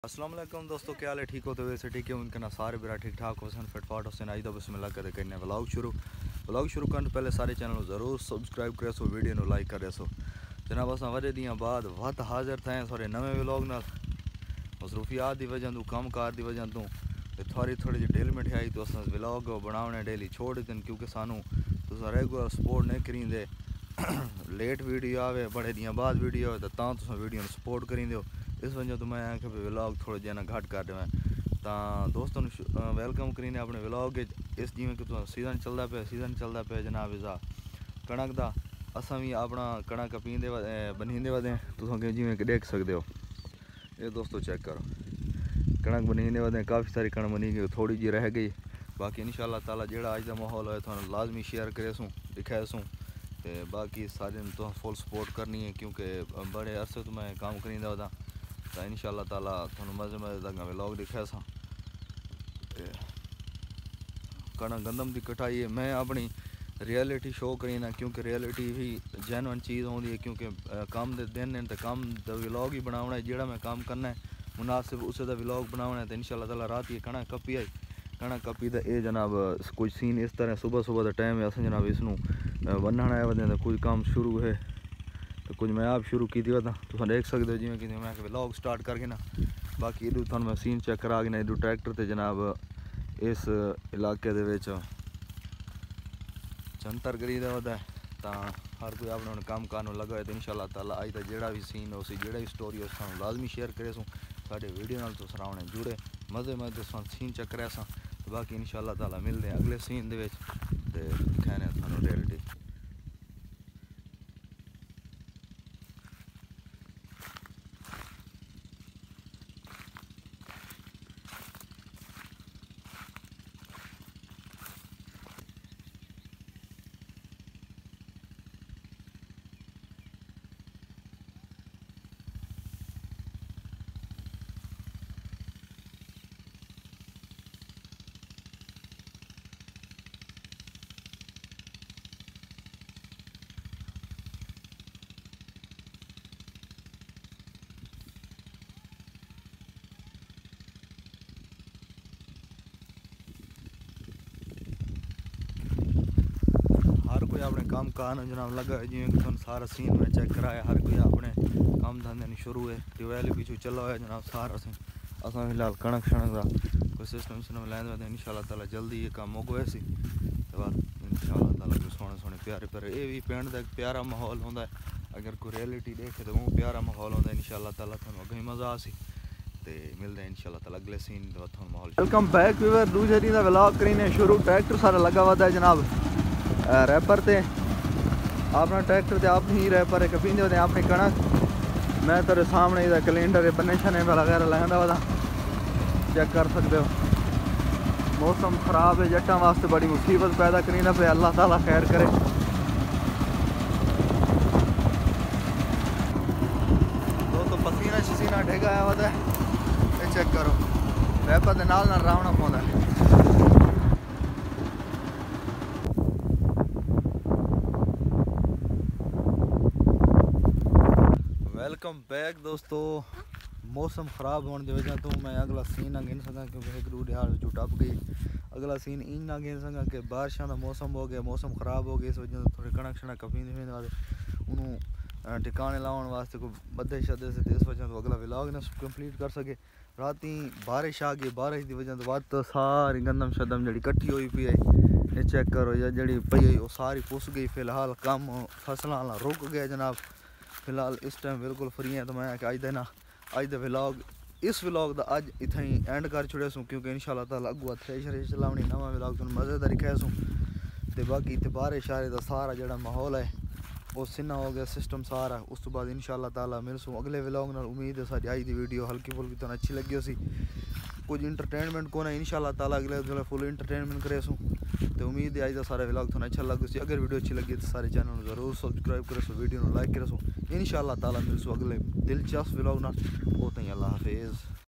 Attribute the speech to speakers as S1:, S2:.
S1: अस्सलाम वालेकुम दोस्तों, क्या हाल है? ठीक हो तो वैसे ठीक है। उनके ना सारे बिरा ठीक ठाक हुसैन फिटफाट हुसैन आई तो बिस्मिल्लाह कर करने व्लॉग शुरू करने तो पहले सारे चैनल ज़रूर सब्सक्राइब करे सो, वीडियो को लाइक करे सो। जनाब अस वजे दियाँ बाद वत हाजिर थे थोड़े नवे व्लॉग नाल। मसरूफियात की वजह तो काम कार की वजह तो थोड़ी जी ढिल मिठाई तो अस व्लॉग बनाने डेली छोड़ देते हैं, क्योंकि सानू तुस रेगुलर सपोर्ट नहीं करेंगे। लेट वीडियो आवे बड़े दियाँ बाद वीडियो तो तुस वीडियो सपोर्ट करेंगे। इस वजह तो मैं आख्या व्लॉग थोड़े जे ना घट कर देवें तो दोस्तों वेलकम करीने अपने व्लॉग। इस जिमें कि सीजन चलता पे जनाब इसका कणक का। असा भी अपना कणक पींदे बनींदे वधे तुम जिमें कि देख सकते हो। ये दोस्तों चेक करो, कणक बनींदे वधे काफ़ी सारी कणक बनी गई, थोड़ी जी रह गई। बाकी इंशाल्लाह ताला जेड़ा अज का माहौल है तो लाजमी शेयर करे सूँ दिखाए सूँ। तो बाकी सारे तो फुल सपोर्ट करनी है, क्योंकि बड़े अरसे तो मैं काम करींदा होता तो इंशाल्लाह ताला थोड़ा मज़े तक व्लॉग दिखाया सा। कणक गंदम की कटाई है मैं अपनी रियलिटी शो करीना, क्योंकि रियलिटी भी जेन्युइन चीज़ होती है। क्योंकि काम दे दिन है तो काम का व्लॉग ही बनाना है, जोड़ा मैं काम करना है मुनासिब उस व्लॉग बनाना है। तो इंशाल्लाह ताला रात ही कणक कपी आई, कणक कपी तो ये जनाब कुछ सीन इस तरह सुबह का टाइम है। अस जनाब इसनू बन्हण आए वे तो कुछ काम शुरू है तो कुछ मैं आप शुरू की वधा तुम देख सकते हो। जिमें कि मैं व्लॉग स्टार्ट करके ना बाकी इधर थोड़ा मैं सीन चेक करा के इधर ट्रैक्टर से जनाब इस इलाके दे विच जंतर करीदा वधा तो हर कोई अपने काम करने लगा है। तो इंशाल्लाह ताला अज का जोड़ा भी सीन हो जोड़ा भी स्टोरी हो लाजमी शेयर करे सूँ साढ़े वीडियो नाल तुस रावणे जुड़े मज़े सीन चेक करे सा। तो बाकी इंशाल्लाह ताला मिलते हैं अगले सीन दे विच ते दिखाने थानू रियलिटी। हर कोई अपने काम कार जनाब लगा है, जिमें कि सारा सीन में चेक कराया। हर कोई अपने काम धंधे शुरू है ट्यूबवेल पीछू चला हुआ है जनाब सारा अस फिलहाल कणक शणक का कोई सिस्टम लैंदे इंशाल्लाह ताला जल्दी ये काम मुक वैसी तो बाद इंशाल्लाह ताला कोई सोने प्यारे ये भी पिंड का एक प्यारा माहौल होंदा है। अगर कोई रियलिटी देखे तो वो प्यारा माहौल होंदा है। इंशाल्लाह ताला थानू अगे मज़ा आसी ते मिलते हैं इंशाल्लाह ताला अगले सीन का माहौल। वेलकम बैक व्यूअर, दूसरे दिन का व्लॉग करीने शुरू। ट्रैक्टर सारा लगा हुआ है जनाब रैपर ते अपना ट्रैक्टर ते आप ही रैपर है पींदे होते अपनी कणक। मैं तेरे सामने इधर कैलेंडर बने शने वगैरह लैंदा वा चेक कर सकते हो। मौसम खराब है, जट्टां वास्ते बड़ी मुसीबत पैदा करीना पे, अल्लाह ताला खैर करे। दोस्तों पसीना शसीना ढेगा आया हुआ है, चेक करो रैपर के नाल रावना पौंदा है। वेलकम बैक दोस्तों, मौसम ख़राब होने की वजह तो मैं अगला सीन ना गिन सका, क्योंकि एक दो दिहाड़ टप गई। अगला सीन इन ना गिन सका कि बारिशों का मौसम हो गया, मौसम ख़राब हो गया। इस वजह से थोड़ी कणक शणक कपींदे उन्होंने ठिकाने लाने वास्ते कोई बदे शदे से, इस वजह तो अगला व्लॉग ना कंप्लीट कर सके। रात बारिश आ गई, बारिश की वजह तो वत सारी गंदम शदम जी कट्ठी हुई पी है, ये चेक करो या जी पई है वो सारी पुस गई। फिलहाल कम फसलों रुक गया जनाब। फिलहाल इस टाइम बिल्कुल फ्री है तो मैं अज दे व्लॉग इस व्लॉग का अज इतना ही एंड कर छुड़े सूँ, क्योंकि इंशाल्लाह ताला अगुआ थ्रेशर लावनी नवा व्लॉग तुम मज़ेदार दिखाया सूँ। तो बाकी इतने बारिश शारे का सारा जो माहौल है वो सिन्ना हो गया सिस्टम सारा। उस तो बाद इंशाल्लाह ताला मिलसूँ अगले व्लॉग नाल। उम्मीद है सारी अज की वीडियो हल्की फुल्की तो अच्छी लगी हो सी, कुछ इंटरटेनमेंट को ना इंशाल्लाह ताला अगले फुल इंटरटेनमेंट करे सूँ। तो उम्मीद है आज का सारा व्लॉग थोड़ा अच्छा लगे। अगर वीडियो अच्छी लगी तो सारे चैनल जरूर सब्सक्राइब करे सो, वीडियो लाइक करे सो। इंशाल्लाह ताला मिलसूँ अगले दिलचस्प व्लॉग ना। वो अल्लाह हाफिज़।